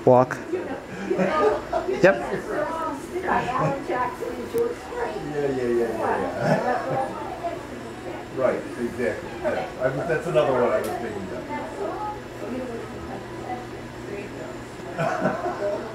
Walk. Yep. Yeah. Right, exactly. Yeah. That's another one I was thinking of.